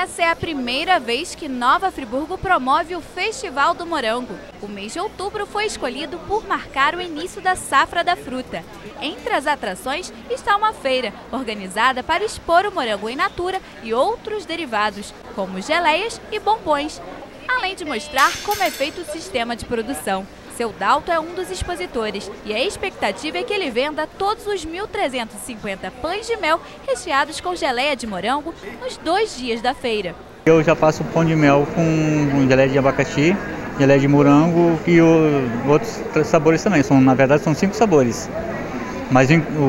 Essa é a primeira vez que Nova Friburgo promove o Festival do Morango. O mês de outubro foi escolhido por marcar o início da safra da fruta. Entre as atrações está uma feira, organizada para expor o morango in natura e outros derivados, como geleias e bombons, além de mostrar como é feito o sistema de produção. Seu Dalto é um dos expositores e a expectativa é que ele venda todos os 1.350 pães de mel recheados com geleia de morango nos 2 dias da feira. Eu já faço pão de mel com geleia de abacaxi, geleia de morango e outros sabores também. Na verdade são 5 sabores. Mas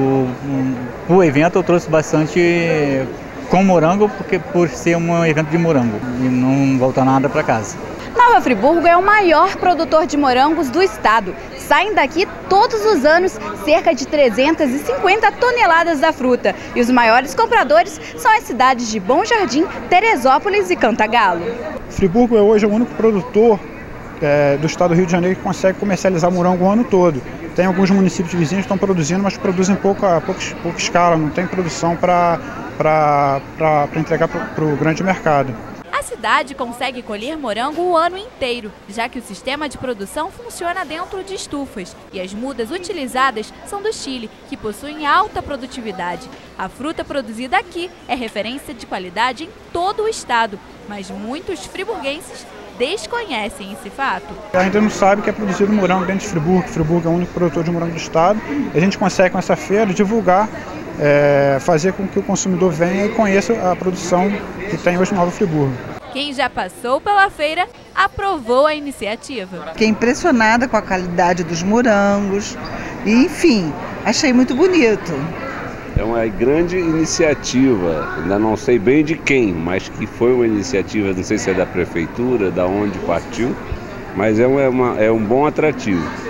o evento eu trouxe bastante com morango, porque por ser um evento de morango e não volta nada para casa. Nova Friburgo é o maior produtor de morangos do estado. Saem daqui todos os anos cerca de 350 toneladas da fruta. E os maiores compradores são as cidades de Bom Jardim, Teresópolis e Cantagalo. Friburgo é hoje o único produtor do estado do Rio de Janeiro que consegue comercializar morango o ano todo. Tem alguns municípios vizinhos que estão produzindo, mas produzem pouca escala, não tem produção para entregar para o grande mercado. A cidade consegue colher morango o ano inteiro, já que o sistema de produção funciona dentro de estufas. E as mudas utilizadas são do Chile, que possuem alta produtividade. A fruta produzida aqui é referência de qualidade em todo o estado, mas muitos friburguenses desconhecem esse fato. Ainda não sabe que é produzido morango dentro de Friburgo. Friburgo é o único produtor de morango do estado. A gente consegue com essa feira divulgar, fazer com que o consumidor venha e conheça a produção que tem hoje em Nova Friburgo. Quem já passou pela feira aprovou a iniciativa. Fiquei impressionada com a qualidade dos morangos e, enfim, achei muito bonito. É uma grande iniciativa, ainda não sei bem de quem, mas que foi uma iniciativa, não sei se é da prefeitura, da onde partiu, mas é um bom atrativo.